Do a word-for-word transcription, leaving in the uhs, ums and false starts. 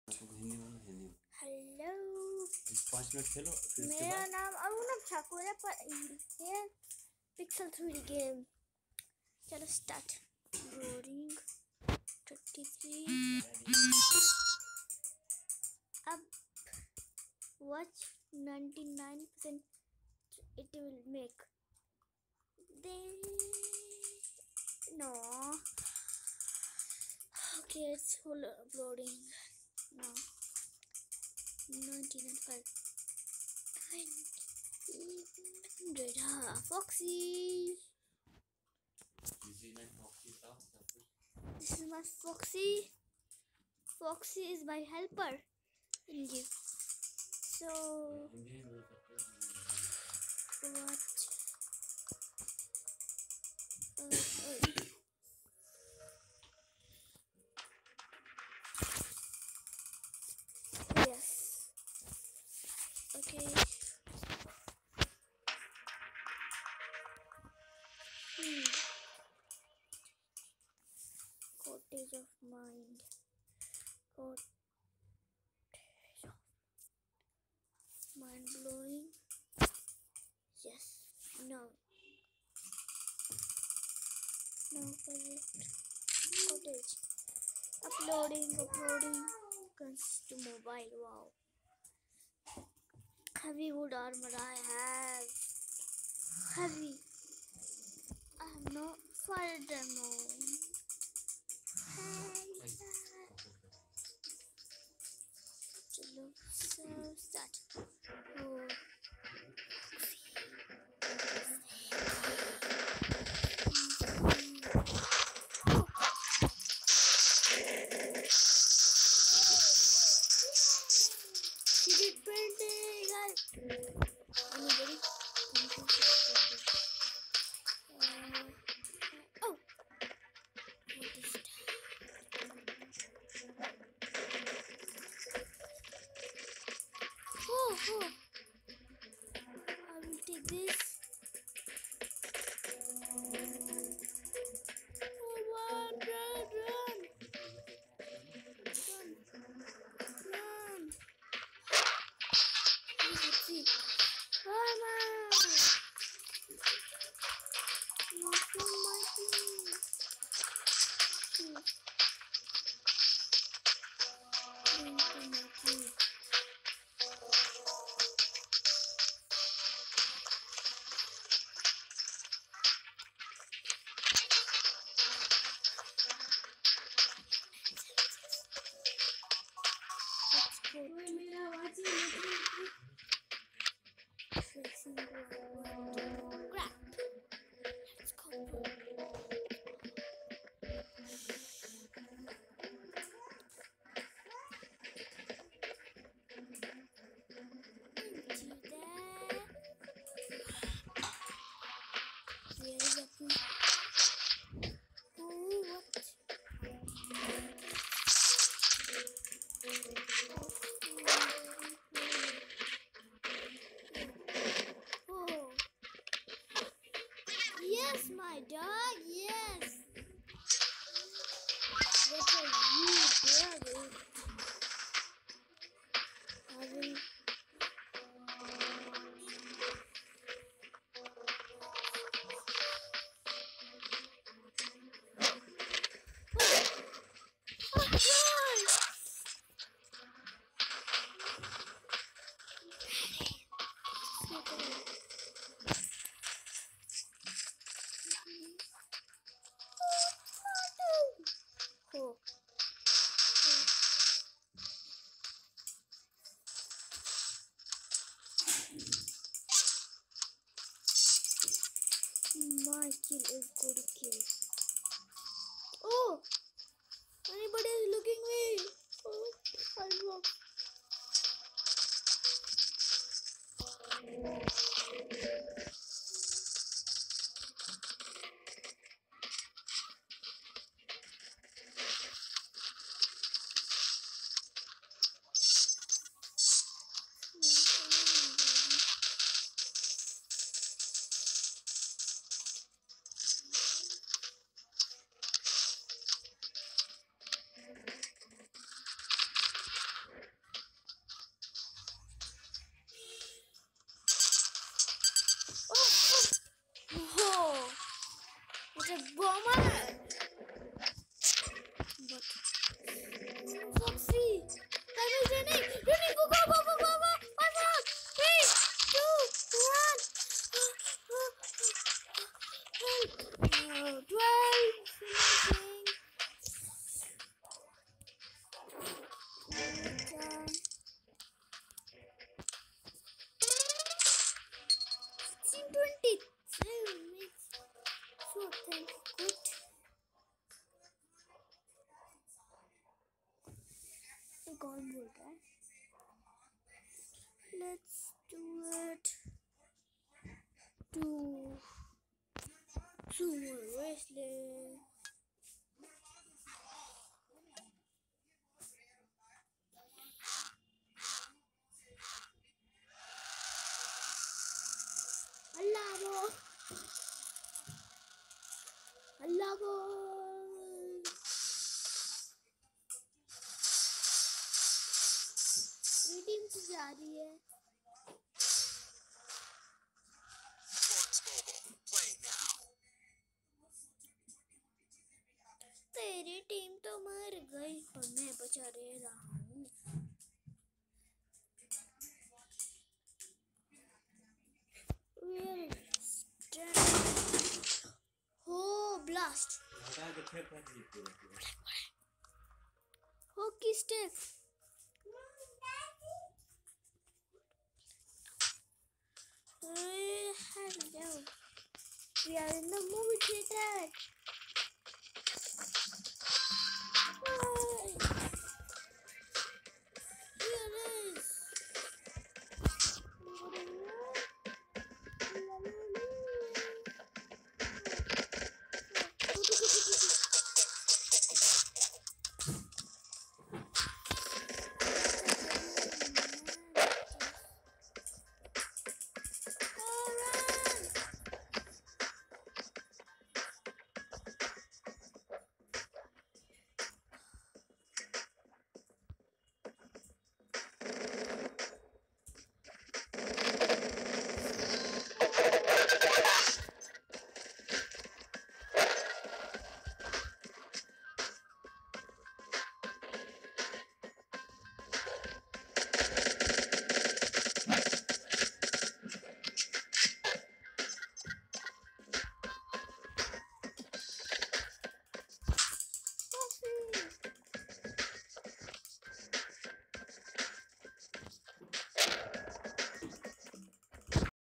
Hello, पाँच minute खेलो फिर उसके मेरा बाद नाम अरुणव ठाकुर है पर ये पिक्सल थ्री डी गेम। चलो स्टार्ट। Boring thirty three. अब watch ninety-nine percent it will make. Then no. Okay, it's full uploading now. ninety-nine five. Hundred. Ah, Foxy. This is my Foxy. Foxy is my helper in this. So what? Uh, uh, yes. Okay. Hmm. Cottage of mind. Cottage of mind blowing. Yes. No. No project. Cottage. Uploading. Uploading. Comes to mobile. Wow. Heavy wood armor I have. Heavy. I have no fire demo. Chalo, so start. Oh. She did painting. Anybody? Uh, oh. What is that? Oh, oh. I will take this. Oh, run, run, run. Run. Run. Let's see. Come on. Not from my team. Hmm. Into my team. Let's go to fixing the crap. Let's go. Into there. Where is that? Oh, what? Oh. Yes, my dog, yes. What are you doing? I will. Oh, oh God! कौन बोल रहा है? Let's do it. Do sumo wrestling. Allah go. Allah go. ये team से जा रही है. तेरी टीम तो मर गई और मैं बचा रह रहा हूँ. We'll stand. Oh, blast. हटा के फिर फेंक दीजिए. Hockey stick. Hello. We are in the movie theater.